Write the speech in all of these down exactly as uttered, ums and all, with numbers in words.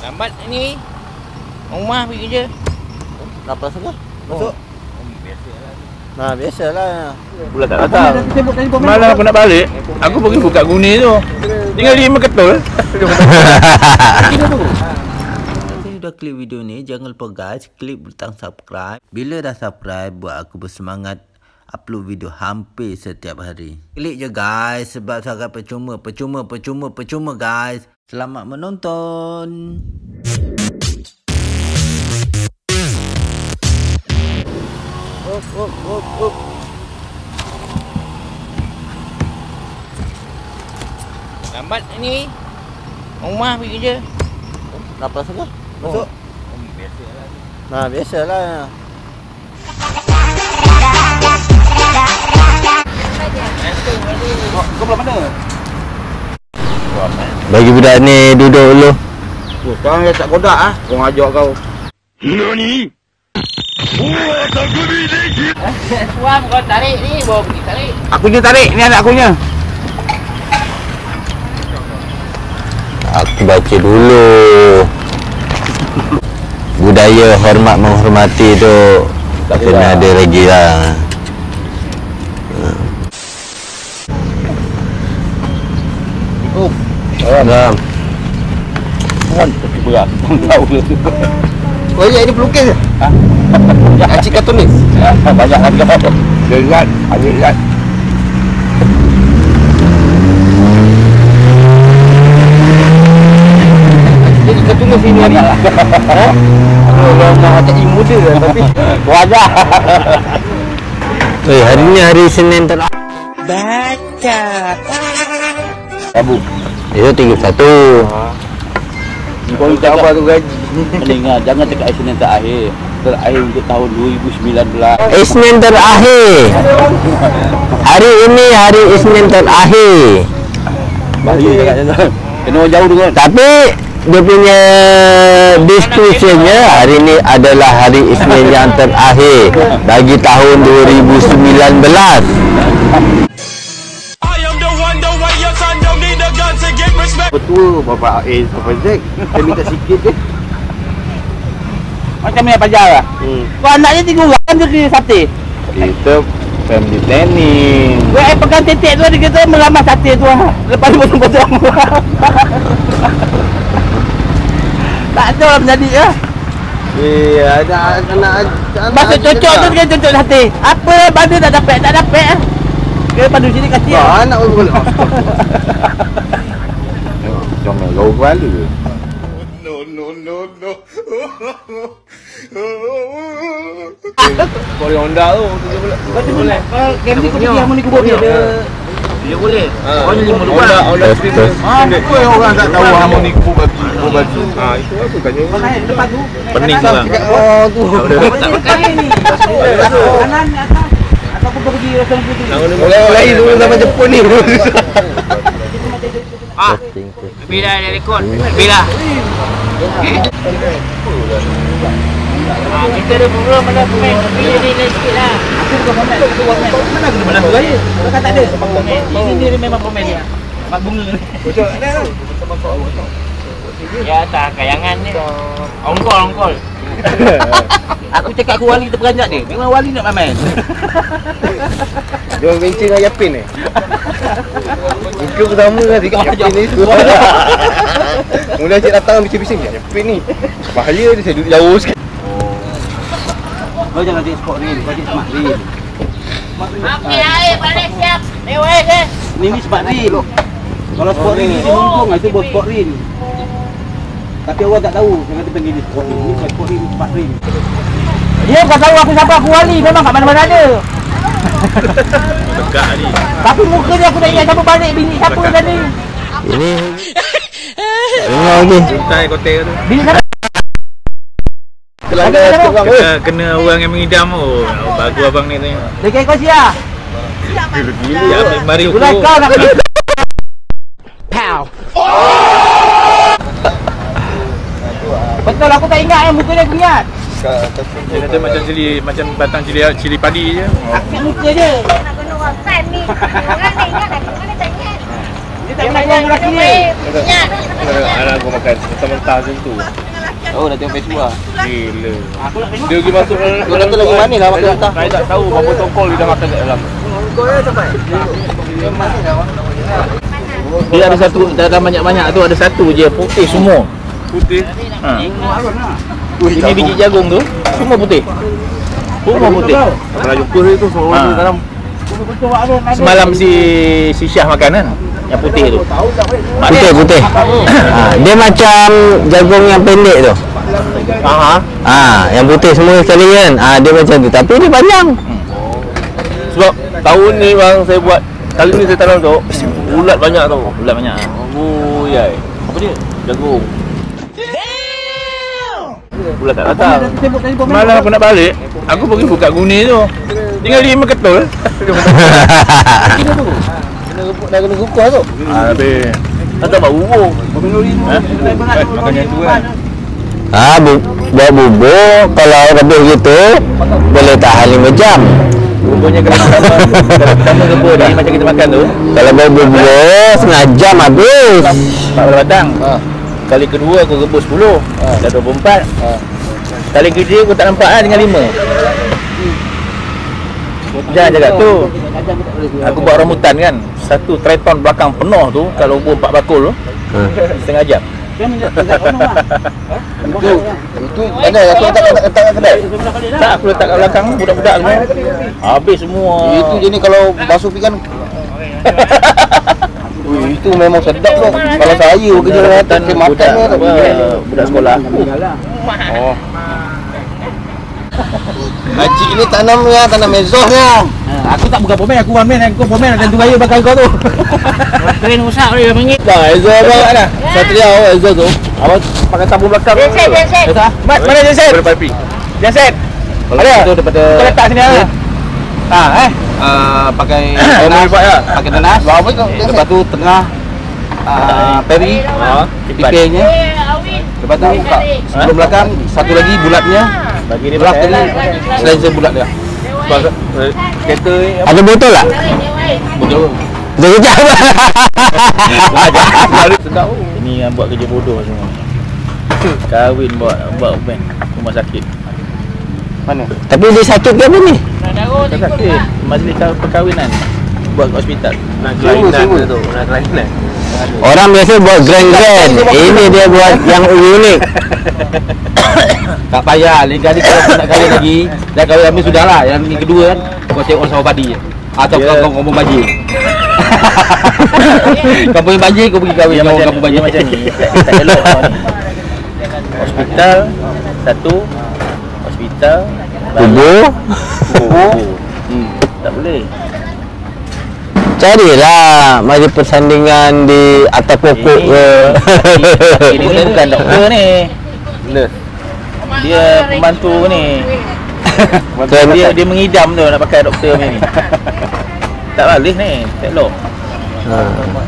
Lambat ni. Rumah pergi kerja. Kenapa sangat? Masuk. Oh, biasalah. Nah, biasalah. Pula tak datang. Malam aku nak balik, aku pergi buka guni tu. Tinggal lima ketul. Dah klik video ni, jangan lupa guys klik butang subscribe. Bila dah subscribe, buat aku bersemangat upload video hampir setiap hari. Klik je guys, sebab sangat percuma, percuma, percuma, percuma guys. Selamat menonton. Op, op, op, op. Lambat ni. Rumah pergi kerja. Kenapa sangat? Masuk. Oh, biasalah. Nah, biasalah. Kau belah mana? Bagi budak ni duduk dulu. Oh, sekarang dia tak kodak ah. Kau ngajak kau. Nani? Oh, takuri dikit. Suam kau tarik ni, bawa pergi tarik. Aku je tarik, ni anak akunya. Aku baca dulu. Budaya hormat menghormati tu tak kena ada lagi lah. Oh, Salam. kan tapi berat. Kau tahu ke? Oh ya, ini pelukis ke? Ha? Acik kartunis? Banyak lagi kau. Gerat, ada gerat. Jadi kartunis ini ni. Ha? Orang nak cak ilmu dia tapi Wajah. Eh, hari ni hari Senin terakhir. Baca. Abu. Itu tiga puluh satu. Kau minta apa tu gaji? Ingat, jangan cakap Isnin terakhir. Terakhir untuk tahun dua ribu sembilan belas. Isnin terakhir. Hari ini hari Isnin terakhir. Bahaya cakap macam tu. Kena jauh dengan. Tapi dia punya descriptionnya hari ini adalah hari Isnin yang terakhir bagi tahun dua ribu sembilan belas. Betul Bapak A, Bapak Z. Saya minta sikit je. Macam ni pajar lah. Hmm. Kau anaknya tiga orang kan dia sate. Kita family planning. Kau eh pegang titik tu dia kata melamar sate tu lah. Lepas tu potong-potong. Tak ada lah menjadi ya. Eh, ada anak Masa cocok tu dia cocok sate. Apa badu tak dapat, tak dapat ah. Dia padu sini kasih. Ah, anak pun boleh. Comel kau kepala. No, no, no, no. Kau di Honda tu. Betul boleh. Kalau game ni kau pergi harmoni kubur dia. Dia boleh. Orang lima dua. Honda Streamer. Ah, apa orang tak tahu harmoni kubur bagi kubur baju. Ah, itu apa tanya. Lepas tu. Pening tu lah. Oh, tu. Tak pakai ni. Kanan atas. Ataupun kau pergi rasa tu. Mulai dulu sampai Jepun ni. Ah. Bila dia rekod. Bila. Ah, kita ada program mana pemain. Bila ni lain sikit lah. Aku bukan pemain. Aku pemain. Mana aku mana raya? Kau tak ada. Ini dia memang pemain dia. Mak bunga ni. Bocor. Ada tu. Ya tak kayangan ni. Ongkol ongkol. Aku cakap aku wali terperanjat dia. Memang wali nak main. Dia orang benci dengan Yapin ni. Muka pertama kan dekat Yapin ni. Mula cik datang bising-bising Yapin ni. Bahaya dia, saya duduk jauh sikit. Kau jangan cek sport rail, kau cek smart rail. Okey air balik siap. Mewah ke? Ni ni smart rail. Kalau sport rail ni dia mumpung, itu buat sport rail. Tapi orang tak tahu, saya kata panggil ni sport rail. Ni sport rail, smart rail. Dia kau tahu aku siapa, aku wali, memang kat mana-mana ada. Tegak ni. Tapi muka dia aku tak ingat siapa balik bini siapa tadi. Ini dengar lagi. Cintai kotel tu. Bini siapa? Kelanggar orang Kena, kena orang yang mengidam tu. Oh, bagus abang ni tengok. Dia kira kau siap. Ya, mari Udah ukur. kau nak pergi. Pow. Betul aku tak ingat yang muka dia aku ingat. Dia kata macam cili, macam batang cili cili padi je. Akik muka je. Nak kena orang kan ni. Orang ni ingat lagi, mana tak ingat. Dia tak pernah buang lelaki ni. Anak aku makan mentah-mentah macam tu. Oh, dah tengok Facebook lah. Gila. Aku nak tengok. Dia pergi masuk dalam Kau kata lagi manis lah makan mentah. Saya tak tahu berapa tongkol dia dah makan kat dalam. Dia ada satu, dalam banyak-banyak tu ada satu je putih semua. Putih. Ha. Ini biji jagung tu semua putih. Semua putih. Kalau jumpa dia tu semua Ha. dalam. Semalam si si Syah makan kan yang putih tu. Putih putih. Ha, dia macam jagung yang pendek tu. Ha. Ah, yang putih semua sekali kan. Ah, dia macam tu tapi dia panjang. Sebab tahun ni bang saya buat kali ni saya tanam tu ulat banyak tau. Ulat banyak. Oh yai. Apa dia? Jagung. Ulat tak datang. Malam aku nak balik, aku pergi buka guni tu. Tinggal lima ketul. Dah kena kukuh tu. Ah, habis. Tak bau bubur. Ha? Makan yang tu kan. Ah, bu buat bubur kalau lebih gitu boleh tahan lima jam. Buburnya kena pertama, kena pertama gebur ni macam kita makan tu. Kalau buat bubur setengah jam habis. empat belas batang. Ha. Kali kedua aku rebus sepuluh. Dah dua puluh empat. Kali ketiga aku tak nampak lah dengan lima. Jangan jaga tu. Aku buat rambutan kan. Satu treton belakang penuh tu. Kalau ubur empat bakul tu setengah jam. Itu itu mana aku letak letak kat kedai. Tak, aku letak kat belakang budak-budak semua. Habis semua. Itu jenis kalau basuh pi kan. Ui, itu memang sedap tu. Kalau saya kerja dalam atas saya makan budak, tu. apa, budak sekolah aku. Oh. Haji ni tanam ya, tanam mezoh ya. Aku tak buka pomen, aku wamen, aku pomen dan tu gaya bakal kau tu. Keren usah dia mengit. Dah, Ezo apa dah? Satria oh Ezo tu. Apa pakai tabung belakang. Jensen, jensen. Mat, mana jensen? Berapa pipi? Jensen. Ada. Itu daripada Kau letak sini ah. Ha, eh. uh, pakai Oh, tenas, boleh ya? pakai tenas. Bawa kau. Lepas tu tengah uh, peri, Ha, pipihnya. Lepas tu buka sebelum belakang, satu lagi bulatnya. bagi dia Belah pakai. tadi selain bulat dia. Sebab eh, kereta ni apa? Ada botol tak? Betul. Sekejap. Sedap. Ini yang buat kerja bodoh semua. Kahwin buat buat open rumah sakit. Mana? Tapi dia sakit ke apa ni? Tak sakit. Majlis perkahwinan buat kat hospital. Nak Sewa, kelainan sewa. tu, nak kelainan. Orang biasa buat grand-grand. Ini dia buat yang unik. Tak payah, lain kali kalau kau nak kahwin lagi, dah kahwin habis sudahlah. Yang ni kedua kan, kau tengok orang sawah padi atau Ya. kau kau kampung banjir. Kampung banjir kau pergi kahwin Dia dengan orang macam kampung dia banjir macam ni. Tak, tak elok tau ni. Hospital satu, hospital Bubur. bubur. Hmm, tak boleh. Carilah majlis persandingan di atas pokok ke. Ini ni bukan doktor ni. Nurse. Dia pembantu ni. Kan Dia dia mengidam tu nak pakai doktor ni. Tak boleh ni, tak elok. Ha.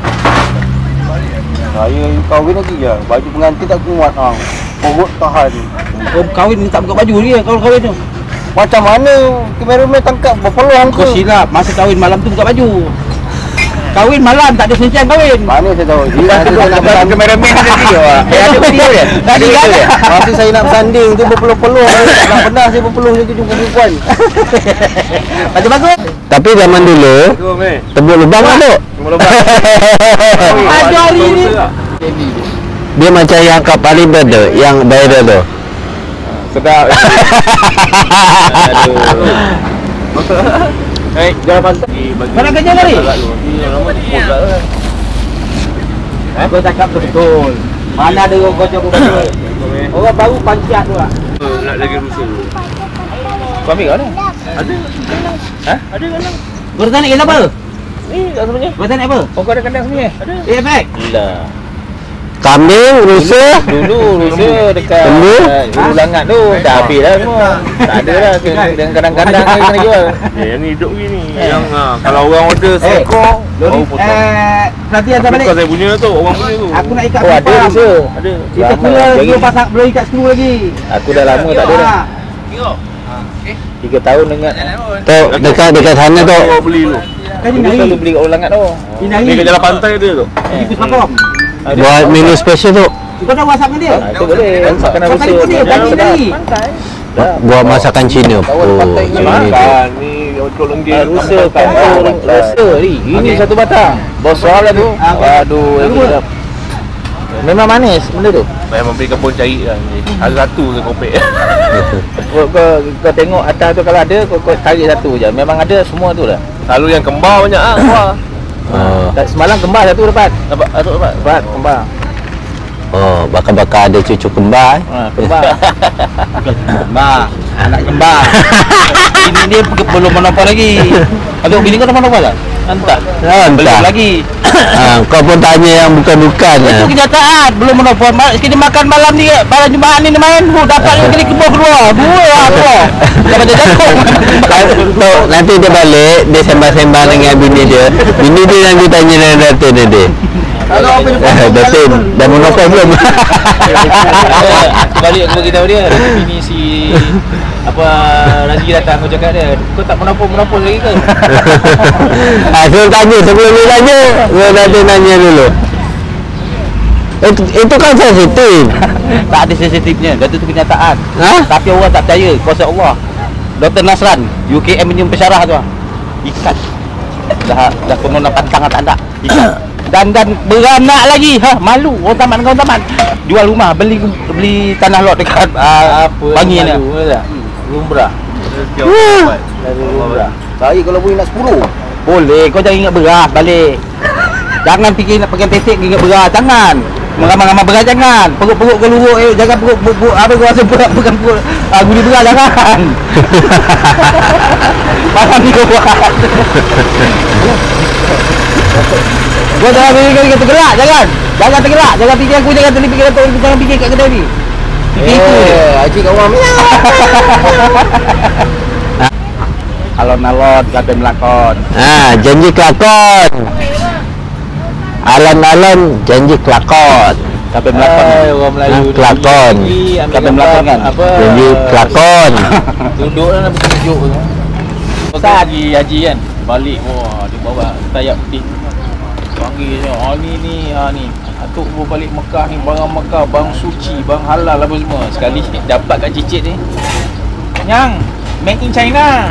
Saya kahwin lagi je, baju pengantin tak kuat ah. Perut tahan. Kau kahwin ni tak buka baju lagi kalau kahwin tu. Macam mana kameraman tangkap berpeluang kau silap masa kahwin malam tu buka baju. Kahwin malam tak ada sencian kahwin. Mana saya tahu. Dia ada saya nak bersanding. Kameraman dia tadi awak. Eh ada video dia. Tadi Ada kan video dia. masa saya nak bersanding tu berpeluh-peluh. Tak pernah saya berpeluh macam tu jumpa perempuan. Macam bagus. Tapi zaman dulu Tu meh. tebuk lubang lah tu. Cuma lepas. Ada hari ni. Dia macam yang kat Parlimen tu, yang viral tu. Sedap. Eh, Jangan pantai. Mana kerja tadi? Kau cakap betul. Mana ada orang kau jumpa betul. Orang baru panciat tu lah. Nak lagi rusa. kau ambil kau ni. Ada. Ha? Ada kan? Kau tak nak apa? Ni kat sebenarnya. Kau tak nak apa? Oh, kau ada kandang sini? Ada. Eh, Mek. Gila. Kambing, rusa. Dulu rusa dekat Lembu? Ulu Langat tu dah habis dah semua. Tak ada dah dengan kadang-kadang kena jual. Eh, yang ni hidup gini. Yang ah, kalau orang order Eh, seekor, Lori, baru potong. eh, perhatian tak balik. Bukan saya punya tu, orang punya tu. Aku nak ikat Oh, ada pipa. rusa. Ada. Kita Lama pula lagi. belum pasang belum ikat skru lagi. Aku dah lama tak ada dah. Tiga tahun dengan Tu dekat dekat sana tu. Orang beli tu. Kan Dia ini selalu beli kat Ulangat tu. Ini Ni kat jalan pantai dia tu. Di Puspakom. Buat menu special tu. Kau dah WhatsApp dengan dia? Ha, itu boleh. Masakan Kau rusa. telefon dia, bagi tadi. Buat masakan Cina. Oh, ini Makan ni untuk lenggir. Rusa kampung rusa ni. Ini satu batang. Besar lah tu. Aduh, lagi sedap. Memang manis benda tu. Bayar membeli kebun cari lah ni. Ada satu je kopek. Kau, kau, kau tengok atas tu kalau ada kau, kau tarik satu je. Memang ada semua tu dah. Selalu yang kembar banyak ah. Wah. Oh, Tak, semalam kembar satu dapat. Dapat satu dapat. Dapat kembar. oh bakar-bakar ada cucu kembar. Ha, kembar. Kembar. Anak kembar. Ini dia belum menopol lagi. Aduh, bini kau dah menopol tak? Entah. Ah, Belum entah. lagi. Ah, kau pun tanya yang bukan-bukan. Itu ah. kenyataan. Belum menopol. Sekali makan malam ni, malam Jumaat ni main. Oh, dapat kali kebun kedua. Dua lah dua. Dah macam jagung. Tu, nanti dia balik, dia sembang-sembang dengan bini dia. Bini dia nanti tanya dengan Datin nanti. Kalau apa dia Datin, dah monopol belum? Balik aku beritahu dia, bini si apa Razi datang, aku cakap dia, kau tak menopol-menopol lagi ke? Ah, suruh tanya, sebelum dia tanya, suruh Datin tanya dulu. Itu, itu kan sensitif. tak ada sensitifnya. Itu tu kenyataan. Ha? Tapi orang tak percaya. Kuasa Allah. Doktor Nasran, U K M punya pensyarah tu. Ikat. Dah dah konon nak pantang tak ada. Ikat. Dan dan beranak lagi. Ha, malu orang tamat dengan orang tamat. Jual rumah, beli beli tanah lot dekat uh, Apa Bangi ni. malu lah. Lumrah. Dari lumrah. Baik kalau boleh nak sepuluh. Boleh, kau jangan ingat beras balik. Jangan fikir nak pegang tesik ingat beras, jangan. Mengamal-amal beras jangan. Perut-perut geluruk eh, jangan perut, perut, perut apa kau rasa berat bukan perut. Ah, guli beras jangan. Malam ni kau buat. Kau jangan fikir kau tergerak, jangan. Jangan tergerak, jangan fikir aku, jangan tadi fikir kau, jangan fikir kat kedai ni. Fikir itu je. Acik kat orang miau. Alon-alon kata melakon. Ah, janji kelakon. Alon-alon janji kelakon. Kata melakon. Hai, orang Melayu Ah, kelakon. Kata melakon kan? Apa? Janji kelakon. Duduk lah nak bertunjuk tu. Pasal haji haji kan. Balik wah dia bawa tayak putih. Panggil dia, oh ni ni, ha ni. Atuk bawa balik Mekah ni, barang Mekah, barang suci, barang halal apa semua. Sekali dapat kat cicit ni. Yang made in China.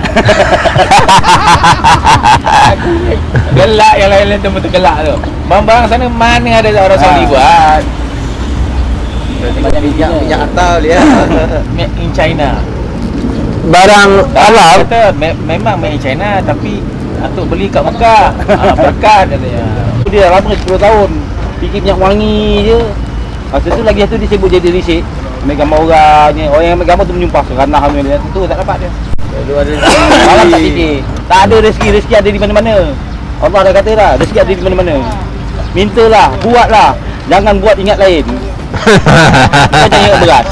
Gelak yang lain-lain tu betul gelak tu. Barang-barang sana mana ada orang Saudi buat. Macam bijak bijak atal dia. Made in China. Barang halal. Kata me- memang made in China tapi atuk beli kat Mekah. Ha, berkat katanya. Dia lama sepuluh tahun. Fikir minyak wangi je. Masa tu lagi satu dia sibuk jadi risik. Ambil gambar orang ni. Orang yang ambil gambar tu menyumpah seranah hamil dia. Tu tak dapat dia. Dulu ada Malam tak fikir. Tak ada rezeki, rezeki ada di mana-mana. Allah dah kata dah, rezeki ada di mana-mana. Mintalah, buatlah. Jangan buat ingat lain. Kau jangan ingat beras.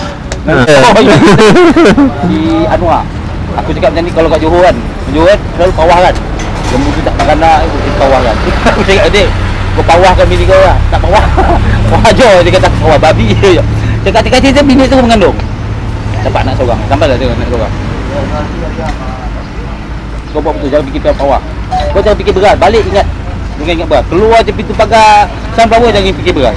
Si Anwar. Aku cakap macam ni kalau kat Johor kan. Johor kan selalu pawah kan. Lembu tu tak makan nak, dia pawah kan. Aku cakap dia, kau pawahkan bini kau lah. Tak pawah. Pawah je, dia kata pawah babi je. Cakap-cakap cerita bini tu mengandung. Dapat anak seorang. Sampai dah tengok anak seorang. Kau buat betul, jangan fikir tuan pawah. Kau jangan fikir beras, balik ingat. Jangan ingat beras. Keluar je pintu pagar sunflower, jangan fikir beras.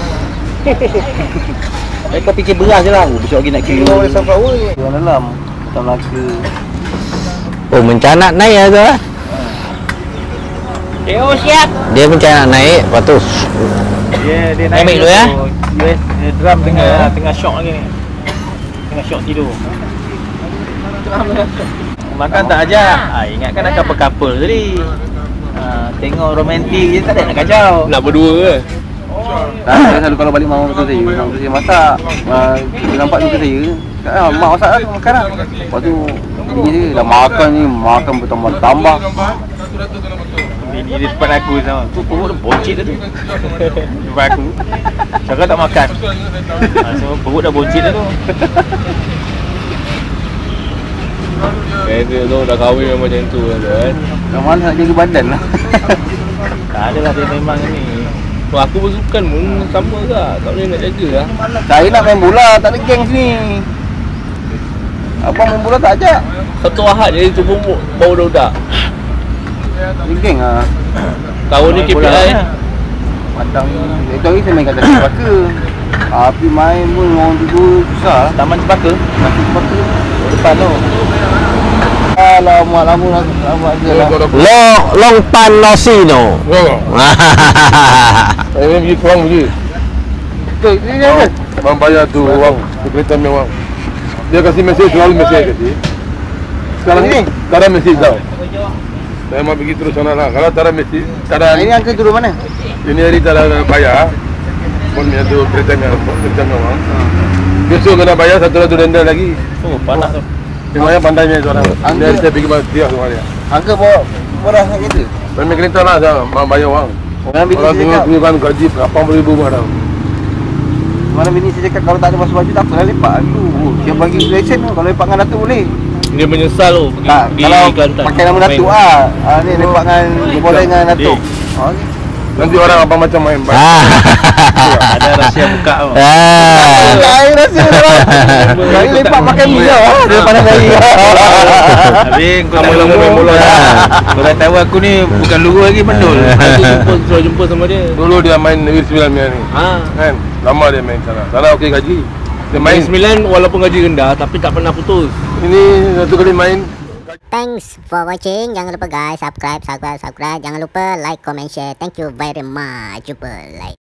Eh, kau fikir beras je lah. Oh, besok lagi nak kira. Keluar dari sunflower ni. Orang dalam. Tak Melaka. Oh, mencanak naik lah tu lah. Eh, oh siap. Dia mencanak naik, lepas tu Dia dia Ambil dulu, ya? U S eh, drum tengah tengah shock lagi ni. Tengah shock tidur. Makan tak ajak. Ah, ingatkan nak couple-couple tadi. Ah, tengok romantik je tak ada nak kacau. Nak berdua ke? Tak, saya selalu kalau balik mak betul saya. Mak betul saya masak. Uh, dia nampak juga saya. Cakap, ah, mak masak lah, makan lah. Lepas tu, bini dia dah makan ni, makan bertambah-tambah. Bini di depan aku sama. Tu perut dia boncit dah tu. Depan aku. Cakap tak makan. Ah, so perut dah boncit dah tu. Eh, dia tu dah kahwin macam tu kan. Dah mana nak jaga badan lah. Tak adalah dia memang ni. So, aku bersukan pun sama ke? Tak boleh nak jaga lah. Saya nak main bola, tak ada geng sini. Abang main bola tak ajak. Satu ahad je tu pun bau dah. Geng ah. Tahun ni K P I Padang itu hari saya main kat Taman Cepaka. Tapi main pun orang dulu susah. Taman Cepaka. Taman Cepaka Depan tu. Alamak, lama lama je lah. Long long pan nosino. Saya main pergi kurang pergi. Tu ni kan. Bang bayar tu wang, tu kereta mewah. Dia kasih mesej, selalu mesej kasih. Sekarang ni tak ada mesej tau. Saya mau pergi terus sana lah. Kalau tak ada mesej, tak ada. Ini angka turun mana? Ini hari tak ada bayar. Pun dia tu kereta mewah, kereta mewah. Besok kena bayar satu ratus denda lagi. Oh, panas tu. Semuanya pandainya tu orang. Dia saya pergi dia semua dia. Angka bawa murah sangat gitu. Pemilik kereta lah saya mau bayar wang. Orang bini Orang saya tengok cakap, tu kan gaji lapan puluh ribu ada. mana bini saya cakap kalau tak ada basuh baju tak apalah lepak dulu. Dia bagi lesen tu, kalau lepak dengan Datuk boleh. Dia menyesal tu pergi Tak, pergi kalau Kelantan. pakai nama Datuk ah. Ah ni lepak dengan boleh dengan Datuk. Oh, okey. Nanti orang apa macam main baik. Ada rahsia buka tu. Ah. Lain rasa orang. Kali lepak pakai mi lah. Dia pandai lagi. Habis kau dah lama main bola dah. Kau dah tahu aku ni bukan lugu lagi pendul. Aku jumpa suruh jumpa sama dia. Dulu dia main Negeri Sembilan ni. Ha. Kan? Lama dia main sana. Sana okey gaji. Dia Main main sembilan walaupun gaji rendah tapi tak pernah putus. ini satu kali main. Thanks for watching. Jangan lupa guys subscribe, subscribe, subscribe. Jangan lupa like, comment, share. Thank you very much. Jumpa like.